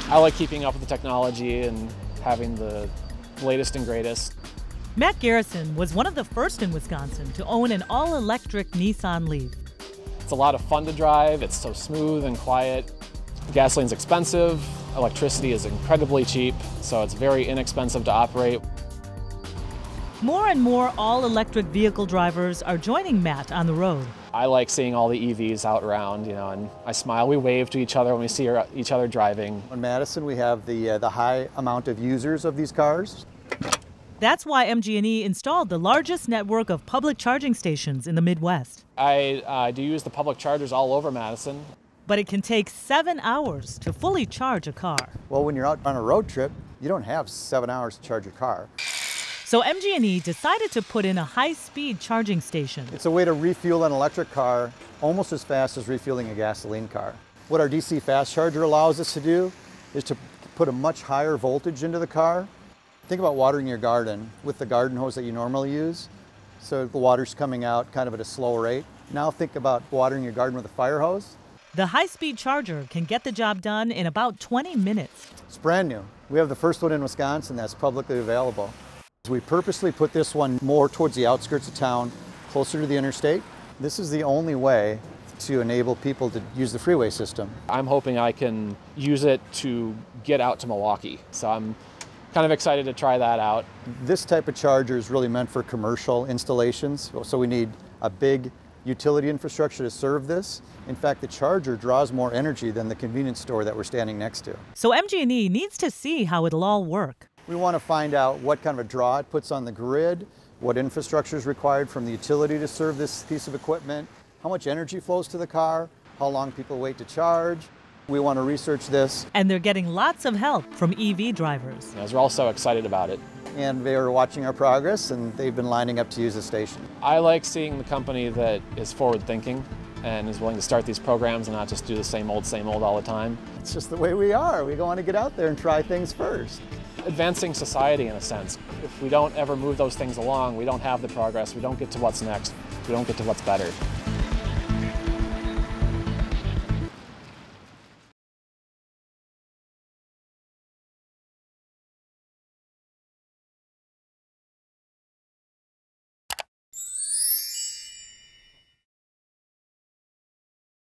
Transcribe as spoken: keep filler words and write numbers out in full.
I like keeping up with the technology and having the latest and greatest. Matt Garrison was one of the first in Wisconsin to own an all-electric Nissan Leaf. It's a lot of fun to drive. It's so smooth and quiet. Gasoline's expensive. Electricity is incredibly cheap, so it's very inexpensive to operate. More and more all-electric vehicle drivers are joining Matt on the road. I like seeing all the E Vs out around, you know, and I smile. We wave to each other when we see each other driving. In Madison, we have the, uh, the high amount of users of these cars. That's why M G and E installed the largest network of public charging stations in the Midwest. I uh, do use the public chargers all over Madison. But it can take seven hours to fully charge a car. Well, when you're out on a road trip, you don't have seven hours to charge your car. So M G and E decided to put in a high-speed charging station. It's a way to refuel an electric car almost as fast as refueling a gasoline car. What our D C fast charger allows us to do is to put a much higher voltage into the car. Think about watering your garden with the garden hose that you normally use. So the water's coming out kind of at a slow rate. Now think about watering your garden with a fire hose. The high-speed charger can get the job done in about twenty minutes. It's brand new. We have the first one in Wisconsin that's publicly available. We purposely put this one more towards the outskirts of town, closer to the interstate. This is the only way to enable people to use the freeway system. I'm hoping I can use it to get out to Milwaukee, so I'm kind of excited to try that out. This type of charger is really meant for commercial installations, so we need a big utility infrastructure to serve this. In fact, the charger draws more energy than the convenience store that we're standing next to. So M G and E needs to see how it'll all work. We want to find out what kind of a draw it puts on the grid, what infrastructure is required from the utility to serve this piece of equipment, how much energy flows to the car, how long people wait to charge. We want to research this. And they're getting lots of help from E V drivers. As we're all so excited about it. And they are watching our progress, and they've been lining up to use the station. I like seeing the company that is forward-thinking and is willing to start these programs and not just do the same old, same old all the time. It's just the way we are. We want to get out there and try things first. Advancing society in a sense. If we don't ever move those things along, we don't have the progress, we don't get to what's next, we don't get to what's better.